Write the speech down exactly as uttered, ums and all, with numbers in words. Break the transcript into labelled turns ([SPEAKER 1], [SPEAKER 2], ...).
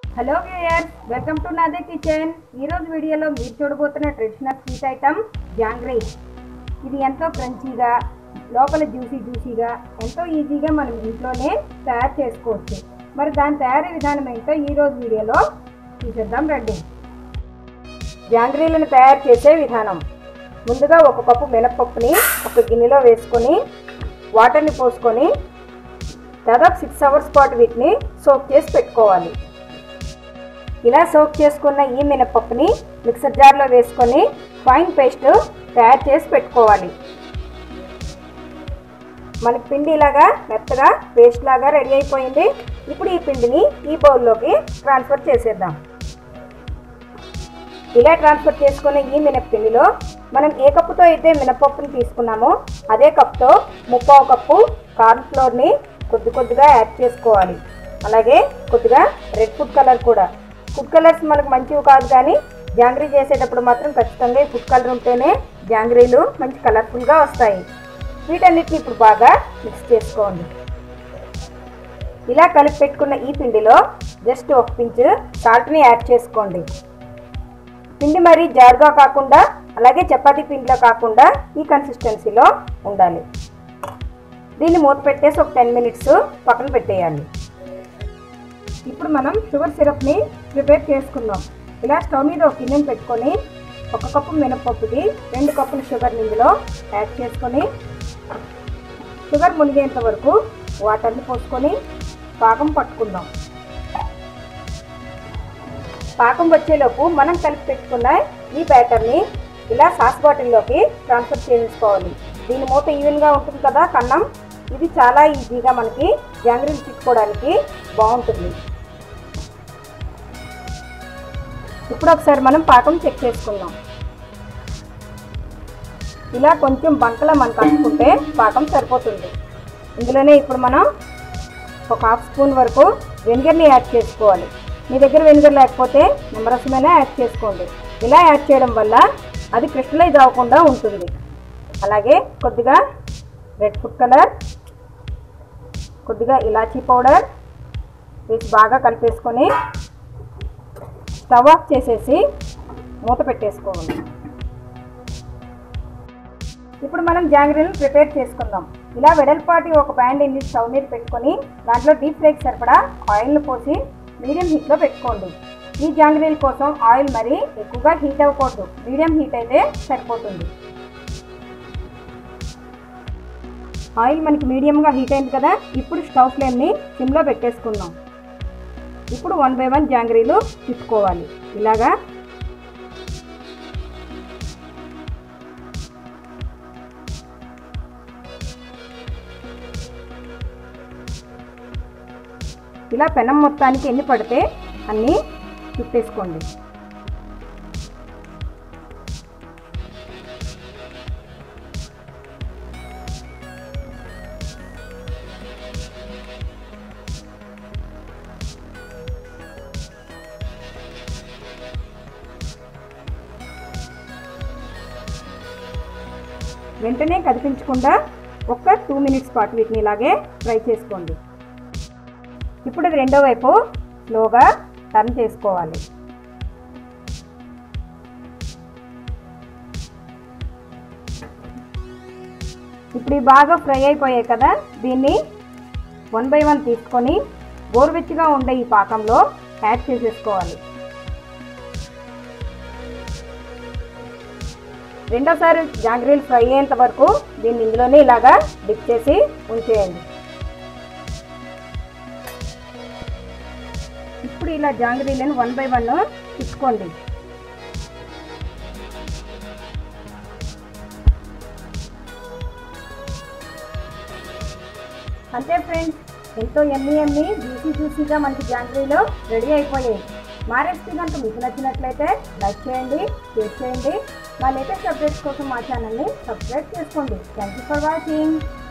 [SPEAKER 1] Hello viewers, welcome to నాదే kitchen. ఈరోజు వీడియోలో మీరు చూడబోతున్న ట్రెడిషనల్ స్వీట్ ఐటమ్ జాంగ్రీ. ఇది ఎంతో క్రంచీగా, లోపల జ్యూసీ జ్యూసీగా, ఎంతో ఈజీగా మనం ఇంట్లోనే తయారు చేసుకోవచ్చు. మరి దాని తయారీ విధానం ఏంటో ఈరోజు వీడియోలో చూసేద్దాం రండి. జాంగ్రీలను తయారు చేసే విధానం: ముందుగా ఒక కప్పు మినపప్పుని ఒక గిన్నెలో వేసుకొని వాటర్ని పోసుకొని దాదాపు సిక్స్ అవర్స్ పాటు వీటిని సోక్ చేసి పెట్టుకోవాలి. ఇలా సోక్ చేసుకున్న ఈ మినపప్పుని మిక్సర్ జార్లో వేసుకొని ఫైన్ పేస్ట్ తయారు చేసి పెట్టుకోవాలి. మనకి పిండి ఇలాగా మెత్తగా పేస్ట్ లాగా రెడీ అయిపోయింది. ఇప్పుడు ఈ పిండిని ఈ బౌల్లోకి ట్రాన్స్ఫర్ చేసేద్దాం. ఇలా ట్రాన్స్ఫర్ చేసుకునే ఈ మినపపిండిలో మనం ఏ కప్పుతో అయితే మినపప్పుని తీసుకున్నామో అదే కప్తో ముప్పావు కప్పు కార్న్ ఫ్లోర్ని కొద్ది కొద్దిగా యాడ్ చేసుకోవాలి. అలాగే కొద్దిగా రెడ్ ఫుడ్ కలర్ కూడా. ఫుడ్ కలర్స్ మనకు మంచివి కాదు, కానీ జాంగ్రీ చేసేటప్పుడు మాత్రం ఖచ్చితంగా ఫుడ్ కలర్ ఉంటేనే జాంగ్రీలు మంచి కలర్ఫుల్గా వస్తాయి. వీటన్నిటిని ఇప్పుడు బాగా మిక్స్ చేసుకోండి. ఇలా కలిపి పెట్టుకున్న ఈ పిండిలో జస్ట్ ఒక పించ్ సాల్ట్ని యాడ్ చేసుకోండి. పిండి మరీ జారుగా కాకుండా, అలాగే చపాతీ పిండిలో కాకుండా ఈ కన్సిస్టెన్సీలో ఉండాలి. దీన్ని మూత పెట్టేసి ఒక టెన్ మినిట్స్ పక్కన పెట్టేయాలి. ఇప్పుడు మనం షుగర్ సిరప్ని ప్రిపేర్ చేసుకుందాం. ఇలా స్టవ్ మీద ఒక గిన్నెని పెట్టుకొని ఒక కప్పు మినపప్పుకి రెండు కప్పుల షుగర్ని ఇందులో యాడ్ చేసుకొని షుగర్ మునిగేంత వరకు వాటర్ని పోసుకొని పాకం పట్టుకుందాం. పాకం వచ్చేలోపు మనం కలిపి పెట్టుకున్న ఈ బ్యాటర్ని ఇలా సాస్ బాటిల్లోకి ట్రాన్స్ఫర్ చేసుకోవాలి. దీని మూత ఈవెన్గా ఉంటుంది కదా కన్నం, ఇది చాలా ఈజీగా మనకి జాంగ్రీలు చిక్కుకోవడానికి బాగుంటుంది. ఇప్పుడు ఒకసారి మనం పాకం చెక్ చేసుకుందాం. ఇలా కొంచెం బంకలా మనకు అనుకుంటే పాకం సరిపోతుంది. ఇందులోనే ఇప్పుడు మనం ఒక హాఫ్ స్పూన్ వరకు వెనిగర్ని యాడ్ చేసుకోవాలి. మీ దగ్గర వెనిగర్ లేకపోతే నిమ్మరసమైనా యాడ్ చేసుకోండి. ఇలా యాడ్ చేయడం వల్ల అది క్రిస్టలైజ్ అవ్వకుండా ఉంటుంది. అలాగే కొద్దిగా రెడ్ ఫుడ్ కలర్, కొద్దిగా ఇలాచీ పౌడర్ వేసి బాగా కలిపేసుకొని స్టవ్ ఆఫ్ చేసేసి మూత పెట్టేసుకోవాలి. ఇప్పుడు మనం జాంగ్రీలు ప్రిపేర్ చేసుకుందాం. ఇలా వెడల్పాటి ఒక ప్యాన్ని స్టవ్ మీద పెట్టుకొని దాంట్లో డీప్ ఫ్రైకి సరిపడా ఆయిల్ని పోసి మీడియం హీట్లో పెట్టుకోండి. ఈ జాంగ్రీల కోసం ఆయిల్ మరీ ఎక్కువగా హీట్ అవ్వకూడదు, మీడియం హీట్ అయితే సరిపోతుంది. ఆయిల్ మనకి మీడియంగా హీట్ అయింది కదా, ఇప్పుడు స్టవ్ ఫ్లేమ్ని సిమ్లో పెట్టేసుకుందాం. ఇప్పుడు వన్ బై వన్ జాంగ్రీలు తిప్పుకోవాలి. ఇలాగా ఇలా పెనం మొత్తానికి ఎన్ని పడితే అన్నీ తిప్పేసుకోండి. వెంటనే కదిపించకుండా ఒక టూ మినిట్స్ పాటు వీటిని ఇలాగే ఫ్రై చేసుకోండి. ఇప్పుడు అది రెండో వైపు స్లోగా టర్న్ చేసుకోవాలి. ఇప్పుడు ఇవి బాగా ఫ్రై అయిపోయాయి కదా, దీన్ని వన్ బై వన్ తీసుకొని గోరువెచ్చగా ఉండే ఈ పాకంలో యాడ్ చేసేసుకోవాలి. రెండోసారి జాంగ్రీలు ఫ్రై అయ్యేంత వరకు దీన్ని ఇందులోనే ఇలాగా డిప్ చేసి ఉంచేయండి. ఇప్పుడు ఇలా జాంగ్రీలను వన్ బై వన్ తీసుకోండి. అంతే ఫ్రెండ్స్, ఎంతో ఎమ్మి ఎమ్మి జ్యూసీ జ్యూసీగా మనకి జాంగ్రీలు రెడీ అయిపోయాయి. మా రెసిపీ కనుక మీకు నచ్చినట్లయితే లైక్ చేయండి, షేర్ చేయండి. మా లేటెస్ట్ అప్డేట్స్ కోసం మా ఛానల్ని సబ్స్క్రైబ్ చేసుకోండి. Thank you for watching.